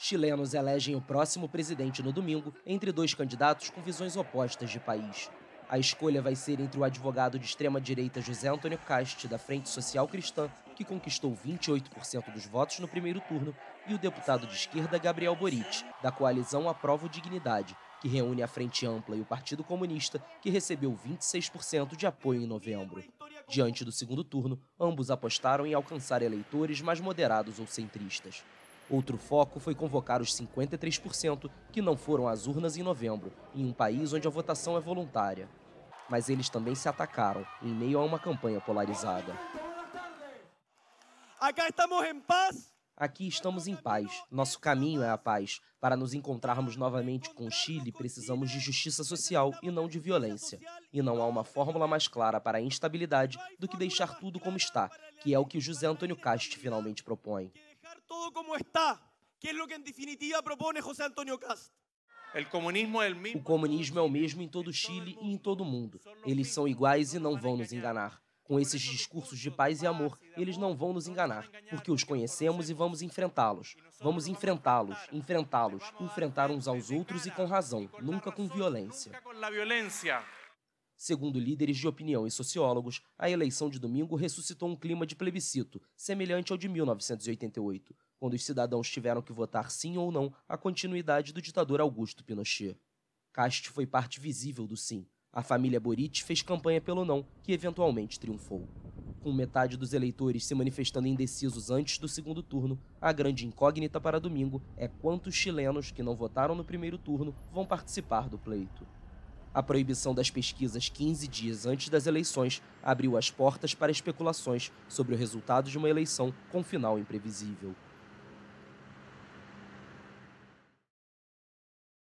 Chilenos elegem o próximo presidente no domingo entre dois candidatos com visões opostas de país. A escolha vai ser entre o advogado de extrema-direita José Antônio Kast, da Frente Social Cristã, que conquistou 28% dos votos no primeiro turno, e o deputado de esquerda Gabriel Boric, da coalizão Aprovo Dignidade, que reúne a Frente Ampla e o Partido Comunista, que recebeu 26% de apoio em novembro. Diante do segundo turno, ambos apostaram em alcançar eleitores mais moderados ou centristas. Outro foco foi convocar os 53% que não foram às urnas em novembro, em um país onde a votação é voluntária. Mas eles também se atacaram, em meio a uma campanha polarizada. Aqui estamos em paz. Nosso caminho é a paz. Para nos encontrarmos novamente com o Chile, precisamos de justiça social e não de violência. E não há uma fórmula mais clara para a instabilidade do que deixar tudo como está, que é o que José Antônio Kast finalmente propõe. Todo como está, que é o que em definitiva propõe José Antônio Kast. O comunismo é o mesmo em todo o Chile e em todo o mundo. Eles são iguais e não vão nos enganar. Com esses discursos de paz e amor, eles não vão nos enganar, porque os conhecemos e vamos enfrentá-los. Vamos enfrentá-los, enfrentar uns aos outros e com razão, nunca com violência. Segundo líderes de opinião e sociólogos, a eleição de domingo ressuscitou um clima de plebiscito, semelhante ao de 1988, quando os cidadãos tiveram que votar sim ou não à continuidade do ditador Augusto Pinochet. Kast foi parte visível do sim. A família Boric fez campanha pelo não, que eventualmente triunfou. Com metade dos eleitores se manifestando indecisos antes do segundo turno, a grande incógnita para domingo é quantos chilenos que não votaram no primeiro turno vão participar do pleito. A proibição das pesquisas 15 dias antes das eleições abriu as portas para especulações sobre o resultado de uma eleição com final imprevisível.